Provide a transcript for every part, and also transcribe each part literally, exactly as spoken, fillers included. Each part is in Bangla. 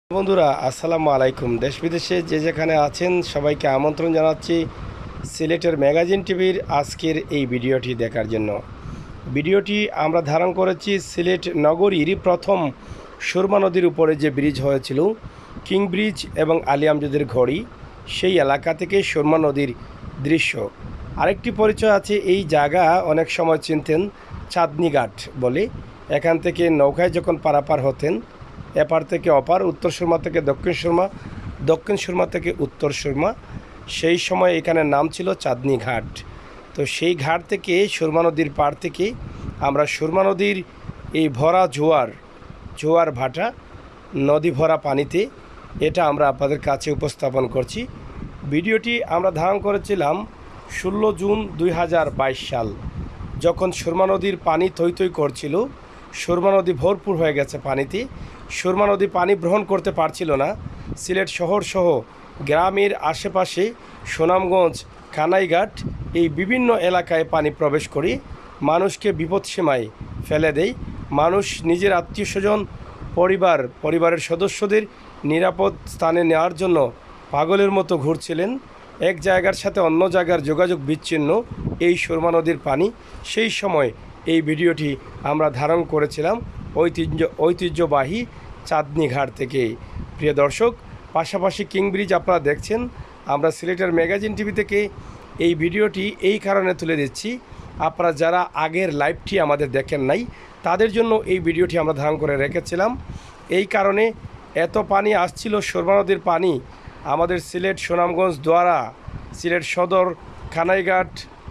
বন্ধুরা আসসালামু আলাইকুম। দেশ বিদেশে যে যেখানে আছেন সবাইকে আমন্ত্রণ জানাচ্ছি সিলেটের ম্যাগাজিন টিভির আজকের এই ভিডিওটি দেখার জন্য। ভিডিওটি আমরা ধারণ করেছি সিলেট নগরীর প্রথম সুরমা নদীর উপরে যে ব্রিজ হয়েছিল কিং ব্রিজ এবং আলী আমজদের ঘড়ি, সেই এলাকা থেকে সুরমা নদীর দৃশ্য। আরেকটি পরিচয় আছে, এই জায়গা অনেক সময় চিনতেন চাঁদনি ঘাট বলে। এখান থেকে নৌকায় যখন পারাপার হতেন, এপার থেকে অপার, উত্তর সুরমা থেকে দক্ষিণ সুরমা, দক্ষিণ সুরমা থেকে উত্তর সুরমা, সেই সময় এখানে নাম ছিল চাঁদনি ঘাট। তো সেই ঘাট থেকে সুরমা নদীর পাড় থেকে আমরা সুরমা নদীর এই ভরা জোয়ার জোয়ার ভাটা, নদী ভরা পানিতে, এটা আমরা আপনাদের কাছে উপস্থাপন করছি। ভিডিওটি আমরা ধারণ করেছিলাম ষোলো জুন দুই হাজার বাইশ সাল, যখন সুরমা নদীর পানি থই থই করছিল। সুরমা নদী ভরপুর হয়ে গেছে পানিতে। সুরমা নদী পানি গ্রহণ করতে পারছিল না। সিলেট শহর সহ গ্রামের আশেপাশে সুনামগঞ্জ, কানাইঘাট, এই বিভিন্ন এলাকায় পানি প্রবেশ করে মানুষকে বিপদসীমায় ফেলে দেয়। মানুষ নিজের আত্মীয় স্বজন, পরিবার পরিবারের সদস্যদের নিরাপদ স্থানে নেওয়ার জন্য পাগলের মতো ঘুরছিলেন। এক জায়গার সাথে অন্য জায়গার যোগাযোগ বিচ্ছিন্ন এই সুরমা নদীর পানি। সেই সময় এই ভিডিওটি আমরা ধারণ করেছিলাম ঐতিহ্য ঐতিহ্যবাহী চাঁদনি ঘাট থেকে। প্রিয় দর্শক, পাশাপাশি কিং ব্রিজ আপনারা দেখছেন। আমরা সিলেটের ম্যাগাজিন টিভি থেকে এই ভিডিওটি এই কারণে তুলে দিচ্ছি, আপনারা যারা আগের লাইভটি আমাদের দেখেন নাই তাদের জন্য এই ভিডিওটি আমরা ধারণ করে রেখেছিলাম। এই কারণে এত পানি আসছিল, সুরমা নদীর পানি আমাদের সিলেট, সুনামগঞ্জ, দোয়ারা, সিলেট সদর, কানাইঘাট,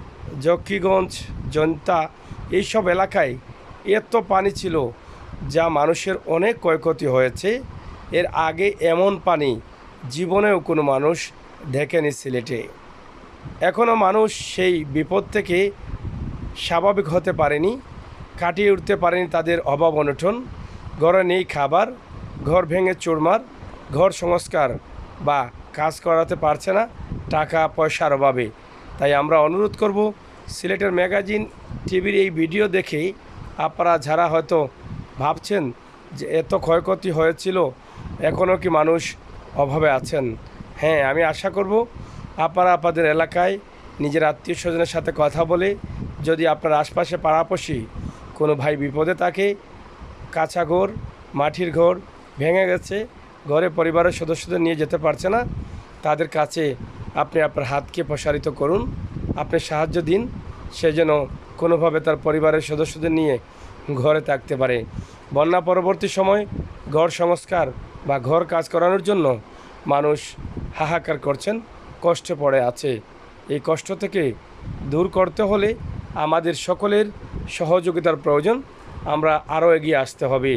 জকিগঞ্জ, জনতা, এইসব এলাকায় এত পানি ছিল যা মানুষের অনেক ক্ষয়ক্ষতি হয়েছে। এর আগে এমন পানি জীবনেও কোনো মানুষ দেখেনি সিলেটে। এখনও মানুষ সেই বিপদ থেকে স্বাভাবিক হতে পারেনি, কাটিয়ে উঠতে পারেনি তাদের অভাব অনটন। ঘরে নেই খাবার, ঘর ভেঙে চুরমার, ঘর সংস্কার বা কাজ করাতে পারছে না টাকা পয়সার অভাবে। তাই আমরা অনুরোধ করব, সিলেটের ম্যাগাজিন টিভির এই ভিডিও দেখে আপনারা যারা হয়তো ভাবছেন যে এত ক্ষয়ক্ষতি হয়েছিল, এখনও কি মানুষ অভাবে আছেন, হ্যাঁ, আমি আশা করব আপনারা আপনাদের এলাকায় নিজের আত্মীয় স্বজনের সাথে কথা বলে, যদি আপনার আশপাশে পাড়াপড়শি কোনো ভাই বিপদে থাকে, কাঁচা ঘর, মাটির ঘর ভেঙে গেছে, ঘরে পরিবারের সদস্যদের নিয়ে যেতে পারছে না, তাদের কাছে আপনি আপনার হাতকে প্রসারিত করুন, আপনি সাহায্য দিন, সে যেন কোনোভাবে তার পরিবারের সদস্যদের নিয়ে ঘরে থাকতে পারে। বন্যা পরবর্তী সময় ঘর সংস্কার বা ঘর কাজ করানোর জন্য মানুষ হাহাকার করছেন, কষ্টে পড়ে আছে। এই কষ্ট থেকে দূর করতে হলে আমাদের সকলের সহযোগিতার প্রয়োজন। আমরা আরও এগিয়ে আসতে হবে।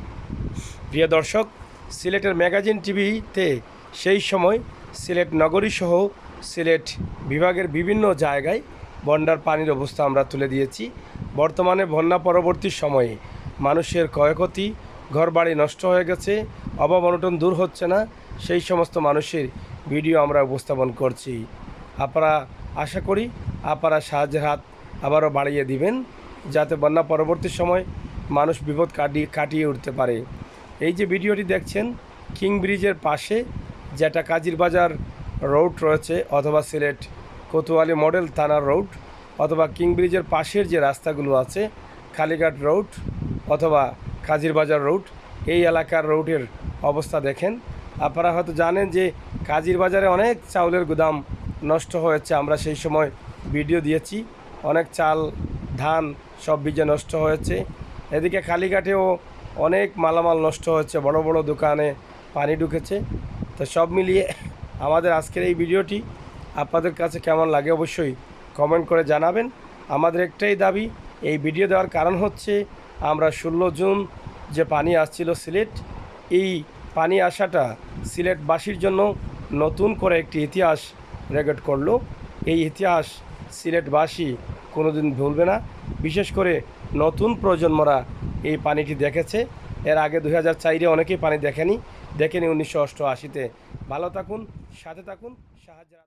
প্রিয় দর্শক, সিলেটের ম্যাগাজিন টিভিতে সেই সময় সিলেট নগরীসহ সিলেট বিভাগের বিভিন্ন জায়গায় বন্যার পানির অবস্থা আমরা তুলে দিয়েছি। বর্তমানে বন্যা পরবর্তী সময়ে মানুষের ক্ষয়ক্ষতি, ঘরবাড়ি নষ্ট হয়ে গেছে, অভাব অনটন দূর হচ্ছে না, সেই সমস্ত মানুষের ভিডিও আমরা উপস্থাপন করছি। আপনারা আশা করি আপনারা সাহায্যের হাত আবারও বাড়িয়ে দিবেন, যাতে বন্যা পরবর্তী সময় মানুষ বিপদ কাটিয়ে কাটিয়ে উঠতে পারে। এই যে ভিডিওটি দেখছেন, কিং ব্রিজের পাশে যেটা কাজিরবাজার রোড রয়েছে, অথবা সিলেট কোতোয়ালি মডেল থানার রোড, অথবা কিং ব্রিজের পাশের যে রাস্তাগুলো আছে, কালীঘাট রোড অথবা কাজিরবাজার রোড, এই এলাকার রোডের অবস্থা দেখেন। আপনারা হয়তো জানেন যে কাজিরবাজারে অনেক চাউলের গুদাম নষ্ট হয়েছে, আমরা সেই সময় ভিডিও দিয়েছি। অনেক চাল, ধান সব বীজে নষ্ট হয়েছে। এদিকে কালীঘাটেও অনেক মালামাল নষ্ট হয়েছে, বড় বড় দোকানে পানি ঢুকেছে। তো সব মিলিয়ে আমাদের আজকের এই ভিডিওটি আপনাদের কাছে কেমন লাগে অবশ্যই কমেন্ট করে জানাবেন। আমাদের একটাই দাবি, এই ভিডিও দেওয়ার কারণ হচ্ছে আমরা ষোলো জুন যে পানি আসছিল সিলেট, এই পানি আসাটা সিলেটবাসীর জন্য নতুন করে একটি ইতিহাস রেকর্ড করলো। এই ইতিহাস সিলেটবাসী কোনোদিন ভুলবে না। বিশেষ করে নতুন প্রজন্মরা এই পানিটি দেখেছে। এর আগে দুই হাজার চারে অনেকেই পানি দেখেনি দেখেনি উনিশশো অষ্টআশিতে। ভালো থাকুন, সাথে থাকুন, সাহায্য